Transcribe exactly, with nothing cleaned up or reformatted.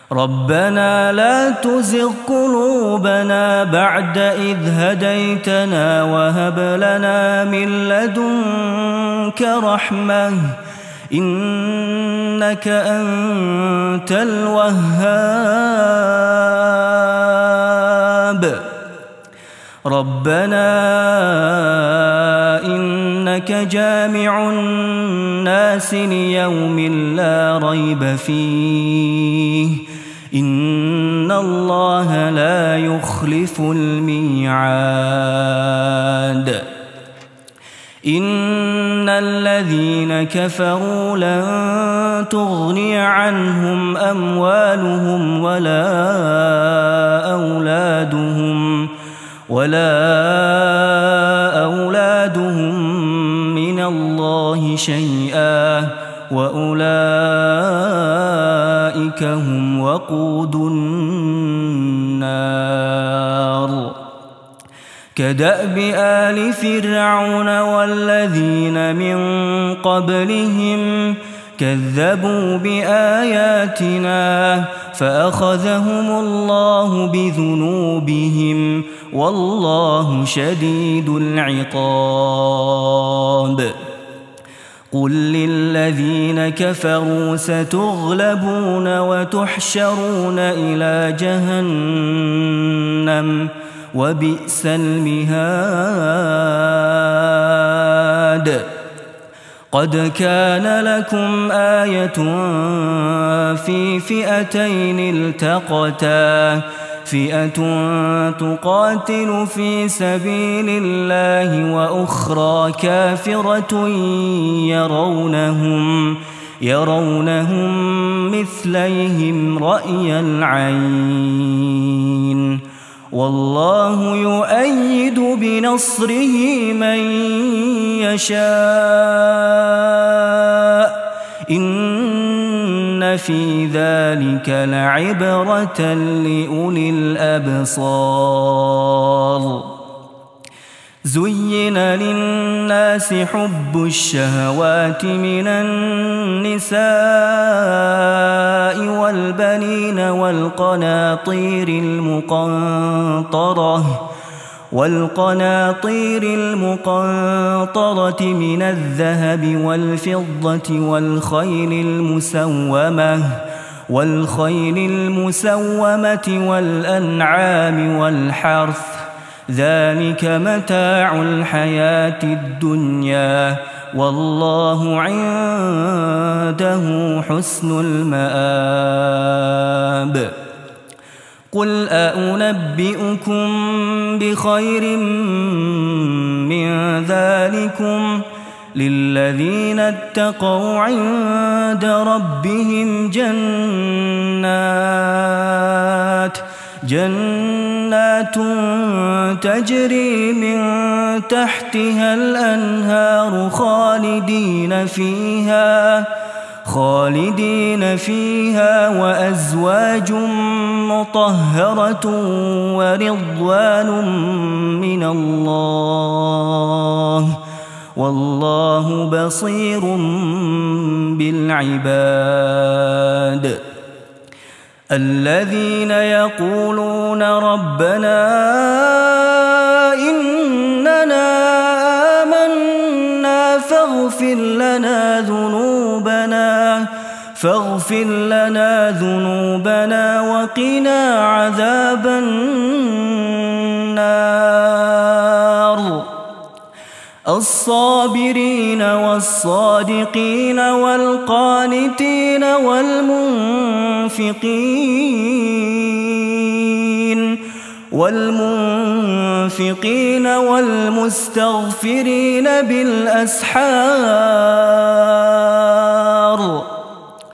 ربنا لا تزغ قلوبنا بعد إذ هديتنا وهب لنا من لدنك رحمة إنك أنت الوهاب ربنا إنك جامع الناس ليوم لا ريب فيه إن الله لا يخلف الميعاد إن الذين كفروا لن تغني عنهم أموالهم ولا أولادهم ولا أولادهم من الله شيئا وأولئك هم وقود النار كدأب آل فرعون والذين من قبلهم كذبوا بآياتنا فأخذهم الله بذنوبهم والله شديد العقاب قل للذين كفروا ستغلبون وتحشرون إلى جهنم وبئس المهاد قد كان لكم آية في فئتين التقتا فئة تقاتل في سبيل الله وأخرى كافرة يرونهم يرونهم مثليهم رأي العين والله يؤيد بنصره من يشاء إن في ذلك لعبرة لأولي الأبصار زين للناس حب الشهوات من النساء والبنين والقناطير المقنطرة والقناطير المقنطرة من الذهب والفضة والخيل المسومة والخيل المسومة والأنعام والحرث ذلك متاع الحياة الدنيا والله عنده حسن المآب قل أنبئكم بخير من ذلكم للذين اتقوا عند ربهم جنات جنات تجري من تحتها الأنهار خالدين فيها خالدين فيها وأزواج مطهرة ورضوان من الله والله بصير بالعباد الذين يقولون ربنا إننا آمنا فاغفر لنا ذنوبنا فاغفر لنا ذنوبنا وقنا عذاب النار الصابرين والصادقين والقانتين والمنفقين والمنفقين والمستغفرين بالأسحار